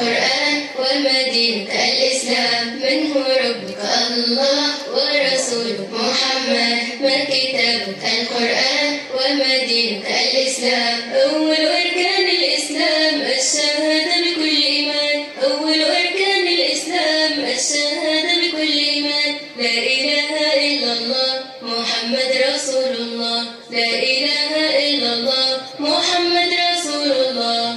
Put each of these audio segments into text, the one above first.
القرآن وما دينك الإسلام. من هو ربك؟ الله ورسولك محمد. ما كتابك؟ القرآن وما دينك الإسلام. أول أركان الإسلام الشهادة بكل إيمان. أول أركان الإسلام الشهادة بكل إيمان. لا إله إلا الله محمد رسول الله. لا إله إلا الله محمد رسول الله.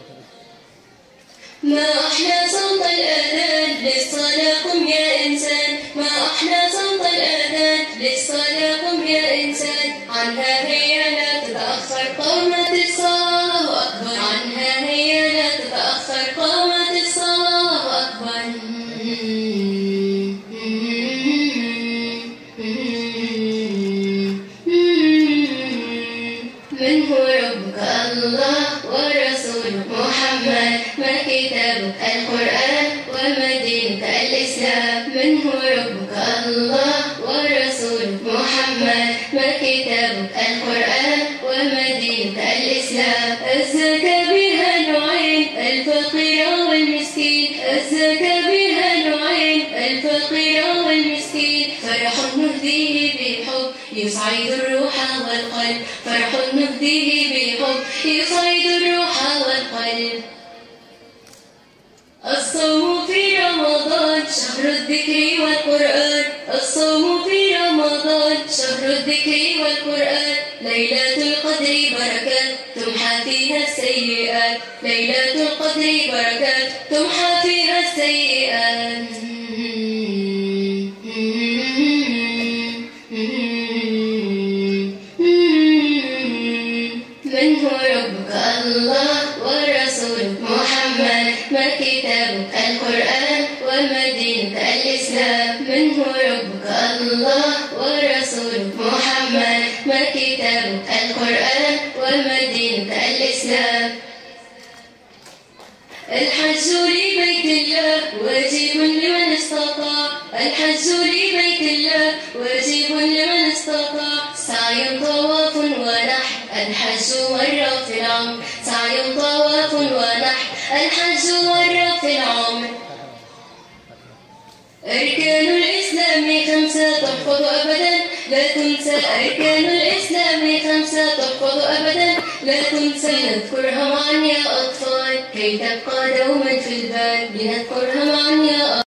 ما أحلى صوت الأذان للصلاة قم يا إنسان. ما أحلى صوت الأذان للصلاة قم يا إنسان. عنها هيا لا تتأخر قامت الصلاة الله أكبر. عنها هيا لا تتأخر قامت الصلاة الله أكبر. من هو ربك؟ الله ورسولك محمد. ما كتابك؟ القرآن وما دينك الإسلام. من هو ربك؟ الله ورسولك محمد. ما كتابك؟ القرآن وما دينك الإسلام. الزكاة بها نوعين الفقير والمسكين. الزكاة بها نوعين الفقير والمسكين. فرح نهديه بحب يسعد الروح والقلب. فرح نهديه بحب يسعد الروح والقلب. الصوم في رمضان شهر الذكر والقرآن. الصوم في رمضان شهر الذكر والقرآن. ليلة القدر بركات تمحى فيها السيئات. ليلة القدر بركات تمحى فيها السيئات. من هو ربك؟ الله ورسولك محمد. ما كتابك؟ القرآن وما دينك الإسلام. من هو ربك؟ الله ورسولك محمد. ما كتابك؟ القرآن وما دينك الإسلام. الحج لبيت الله واجب لمن استطاع. الحج لبيت الله واجب لمن استطاع. سعي طواف ونحر الحج مرة في العمر. سعي طواف ونحر الحج مرة في العمر. أركان الإسلام 5 تحفظ أبدا لا تنسى. أركان الإسلام 5 تحفظ أبدا لا تنسى. لنذكرها معا يا أطفال كي تبقى دوما في البال. لنذكرها معا يا أطفال.